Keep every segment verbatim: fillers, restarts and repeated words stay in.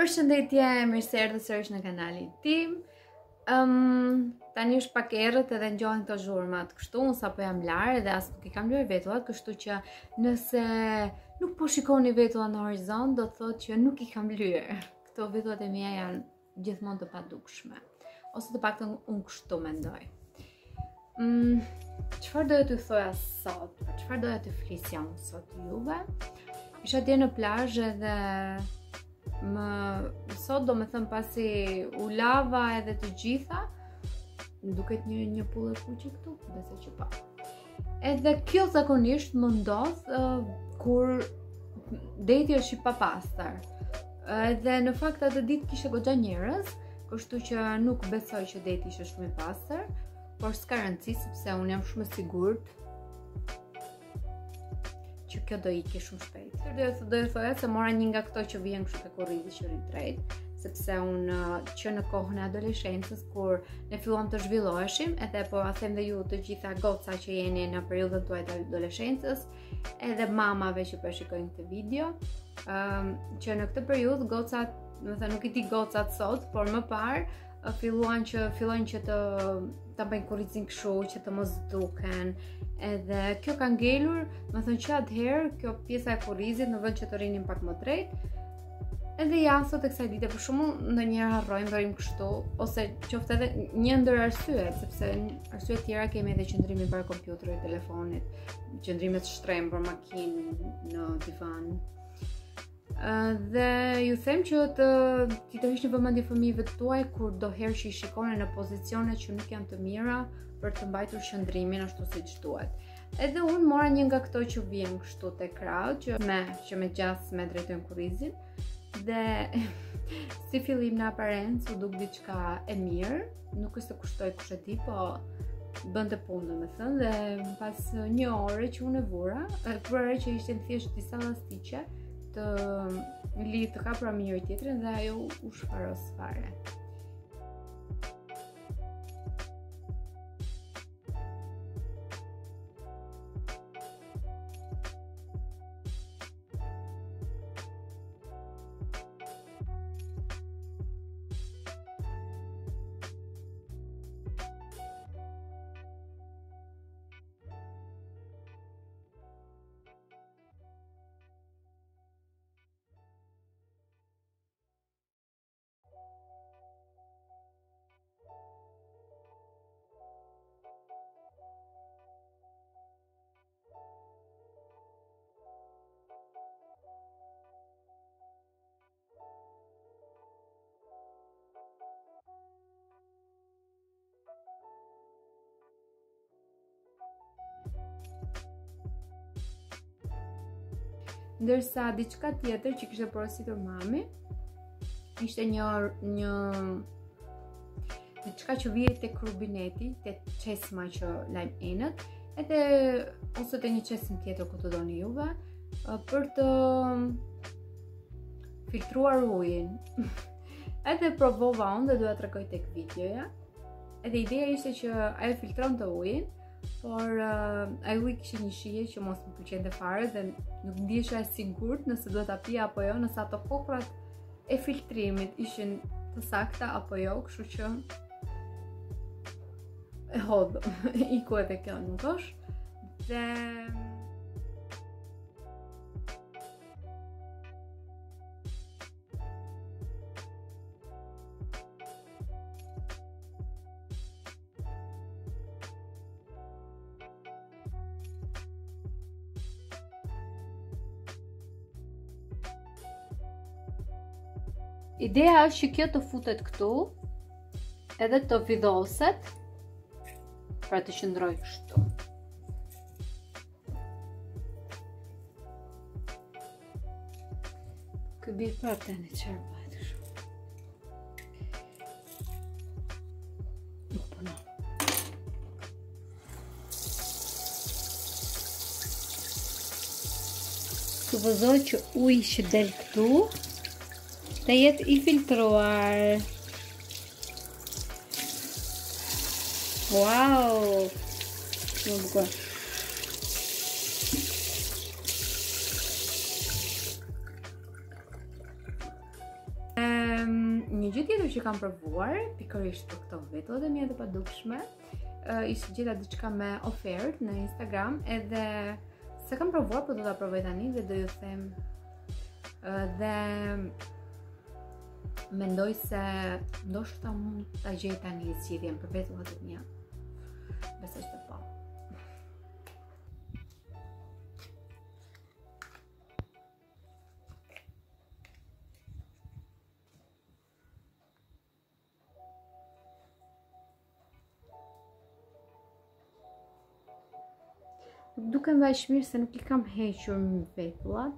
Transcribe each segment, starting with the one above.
Përshëndetje, mirë se erdhët sërish në kanalin tim. Um, tani është pak errët edhe ngjohen këto zhurmat kështu, unë sapo jam larë dhe as nuk i kam lyer vetullat, kështu që nëse nuk po shikoni vetullat në horizont, do të thotë që nuk i kam lyer. Këto vetullat e mia janë gjithmonë të padukshme, ose të paktën unë kështu mendoj. Um, Çfarë doja t'ju thoja sot? Çfarë doja t'ju flisja unë sot juve? Isha dje në plazh edhe më sot do me thëmë pasi u lava edhe të gjitha, duket një, një pullë e kuqe këtu, besoj që pa. Edhe kjo zakonisht më ndodh uh, kur deti është i papastër. Edhe në fakt atë ditë kishte goxha njerëz, kështu që nuk besoj që deti ishte shumë i pastër, por s'ka rëndësi sepse unë jam shumë e sigurt që kjo do iki shumë shpejt. Do të thoya se mora një nga këto që vjen kështu te kurrizi që rrit drejt, sepse unë që në kohën e adoleshencës kur ne filluam të zhvilloheshim, edhe po a them dhe ju të gjitha goca që jeni në periudhën tuaj të adoleshencës, edhe mamave që po shikojnë këtë video, um, që në këtë periudhë gocat, do të thënë nuk i di gocat sot, por më parë filluan që fillojnë që të ta bëjnë kurrizin kështu që të mos duken. Edhe kjo ka ngelur, më thënë që atëherë kjo pjesa e kurrizit në vend që të rinin pak më drejt. Edhe ja sot e kësaj dite për shembull ndonjëherë harrojmë bërim kështu, ose qoftë edhe një ndër arsyet, sepse arsye të tjera kemi edhe qëndrimin para kompjuterit, telefonit, qëndrimet shtrem për makinë, në divan. Uh, dhe ju them që të ti të hiqni vëmendje fëmijëve tuaj kur do herë që i shikoni në pozicione që nuk janë të mira për të mbajtur qëndrimin ashtu siç duhet. Edhe unë mora një nga këto që vjen kështu te krau, që me që me gjas me drejtojnë kurrizin, dhe si fillim në aparencë u duk diçka e mirë, nuk është se kushtoj kush e di, po bënte punë domethënë, dhe pas një ore që unë e vura, e vura që ishte thjesht disa llastike të lidh të kapura me njëri tjetrin dhe ajo u shfaros fare. Ndërsa diçka tjetër që kishte porositur mami, ishte një një diçka që vije tek rubineti, tek çesma që lajm enët, edhe ose te një çesëm tjetër ku të doni juve, për të filtruar ujin. Edhe provova unë dhe do ja tregoj tek videoja. Edhe ideja ishte që ajo filtronte ujin, por uh, ai uji kishte një shije që mos më pëlqente fare dhe nuk ndihesha e sigurt nëse duhet ta pija apo jo, nëse ato kokrat e filtrimit ishin të sakta apo jo, kështu që e hodh. Iku edhe kjo nuk është. Dhe ideja është që kjo të futet këtu, edhe të vidhoset, pra të qëndroj kështu. Ky bie prapë tani çfarë bëhet kështu. Nuk punon. Supozoj që uji që del këtu të jetë i filtruar. Wow! Më bukur. një gjë tjetër që kam provuar, pikërisht për këto vetullat e mia të padukshme, uh, ishte gjeta diçka me ofertë në Instagram, edhe se kam provuar, po do ta provoj tani dhe do ju them. Uh, dhe mendoj se ndoshta mund ta gjej tani zgjidhjen për vetullat e mia. Besoj se po. Duke më aq mirë se nuk I kam hequr vetullat,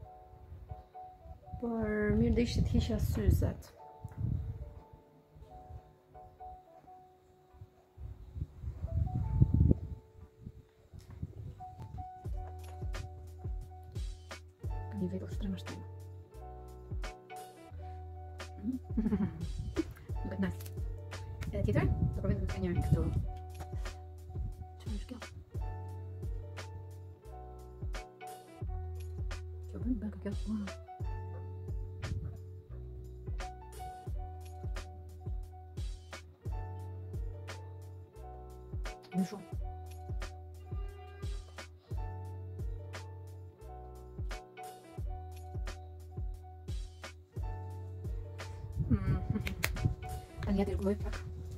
por mirë do ishte të hiqja syzet. Një vetull shtrema shtrema. Duket nice. Edhe tjetër, do provoj të njërë këtu. Çfarë është kjo? Bak kjo. Wow. Më shumë. Tani ja dërgoj pak.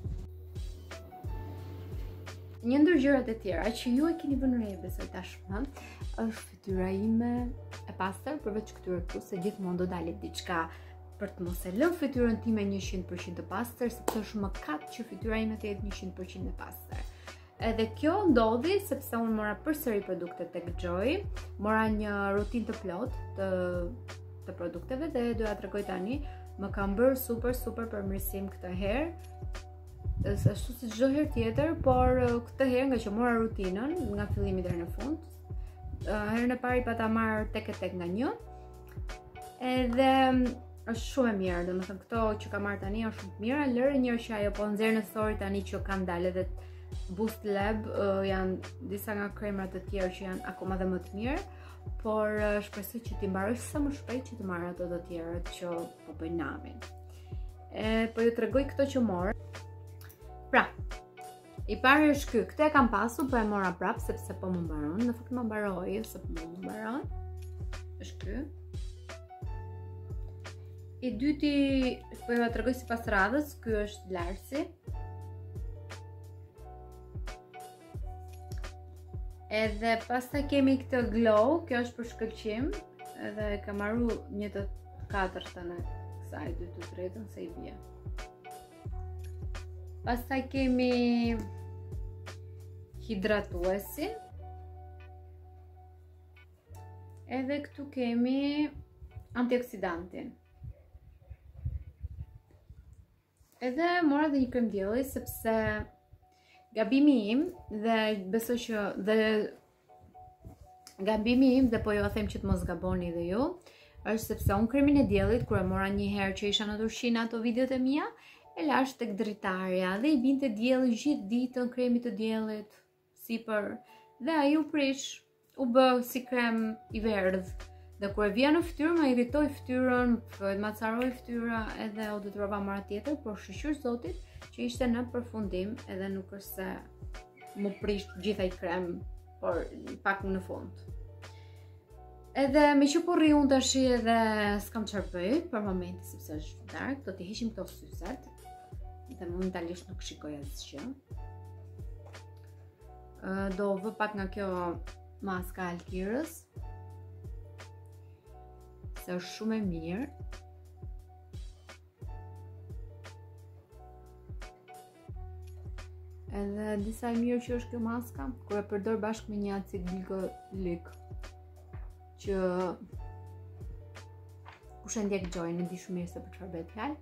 Një ndër gjërat e tjera që ju e keni vënë re besoj tashmë, është fytyra ime e pastër, përveç këtyre këtu, se gjithmonë do dalet diçka për të mos e lënë fytyrën time njëqind përqind të pastër, sepse është mëkat që fytyra ime të jetë njëqind përqind e pastër. Edhe kjo ndodhi sepse unë mora përsëri produkte tek Joy, mora një rutinë të plotë të, të produkteve dhe do ja tregoj tani, më kam bërë super super përmirësim këtë herë. Ashtu si çdo herë tjetër, por këtë herë nga që mora rutinën nga fillimi deri në fund. Herën e parë pa ta marr tek e tek nga një. Edhe është shumë e mirë, domethënë këto që kam marr tani janë shumë të mira, lërë njërë që ajo po nxjerr në story tani që kanë dalë edhe Boost Lab, janë disa nga kremrat e tjerë që janë akoma dhe më të mirë, por shpresoj që ti mbaroj sa më shpejt që të marr ato të tjera që po bëjnë namin. E po ju tregoj këto që morë. Pra, I pari është ky, këtë e kam pasur, po e mora prap sepse po më mbaron, në fakt më mbaroi, se po më mbaron. Është ky. I dyti, po ju tregoj sipas radhës, ky është Larsi. Edhe pastaj kemi këtë glow, kjo është për shkëlqim, edhe e kam marrë një të katërtën e kësaj, dy të tretën se I bie. Pastaj kemi hidratuesin. Edhe këtu kemi antioksidantin. Edhe mora dhe një krem dielli sepse gabimi im dhe besoj që dhe gabimi im dhe po ju them që të mos gaboni dhe ju, është sepse unë kremin e diellit kur e mora një herë që isha në Turqinë ato videot e mia, e lash tek dritarja dhe I binte dielli gjithë ditën kremi të diellit sipër dhe ai u prish, u bë si krem I verdh. Dhe kur e vija në fytyrë më irritoi fytyrën, më macaroi fytyra edhe u detyrova mora tjetër, por shqyr zotit që ishte në përfundim edhe nuk është se më prish gjithaj krem, por pak në fund. Edhe me që po rri unë tash edhe s'kam çfarë bëj për momentin sepse është darkë, do t'i hiqim këto syzet. Dhe momentalisht nuk shikoj asgjë. Do vë pak nga kjo maska Alkirës, se është shumë e mirë. Edhe disa e mirë që është kjo maska, kur e përdor bashkë me një acid glikolik, që kush e ndjek Joy në di shumë mirë se për çfarë bëhet fjalë.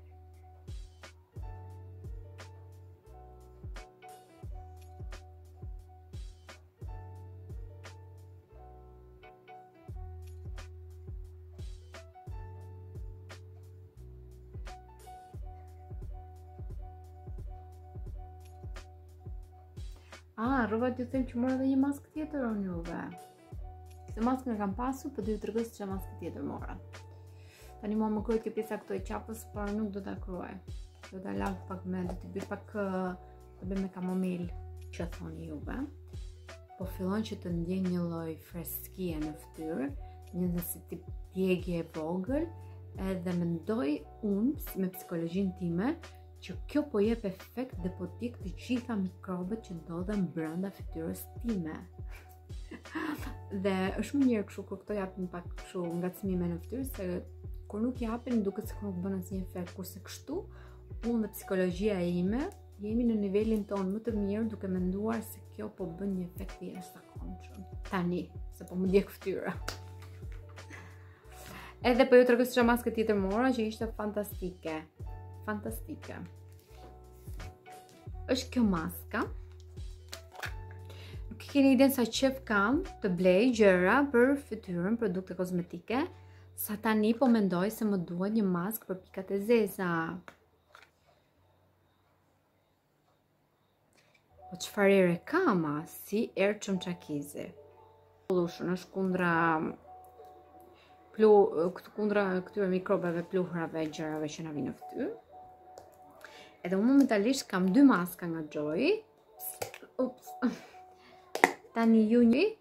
Ah, rrova t'ju them që mora dhe një maskë tjetër unë juve. Këtë maskë në kam pasur, për do ju tregoj se çfarë maskë tjetër mora. Tani mua më kërë kjo pjesa këto e qapës, por nuk do t'a kryoj. Do t'a lavë pak me, do t'i bëj pak të bëj me kamomil që thoni juve. Po fillon që të ndjen një lloj freskie në fytyrë, një dhe si tip djegje e vogël, edhe mendoj unë me psikologjinë time që kjo po jep efekt dhe po t'jek të gjitha mikrobet që ndodhen brenda fytyrës time. Dhe është më mirë kështu kur këto japin pak kështu ngacmime në fytyrë, se kur nuk japin duket sikur nuk bën asnjë efekt, kurse kështu unë dhe psikologjia ime jemi në nivelin ton më të mirë duke menduar se kjo po bën një efekt i jashtëzakonshëm. Tani, se po më djeg fytyra. Edhe po ju tregoj se çfarë maske tjetër mora që ishte fantastike. Fantastike. Është kjo maska. Nuk keni iden sa qef kam të blej gjëra për fytyrën, produkte kozmetike, sa tani po mendoj se më duhet një maskë për pikat e zeza. Po çfarë ere kama, si erë çumçakizi. Pollution është kundra plu, kundra këtyre mikrobeve, pluhrave, gjërave që na vinë në fytyrë. Edhe unë momentalisht kam dy maska nga Joy. Ups. Tani ju një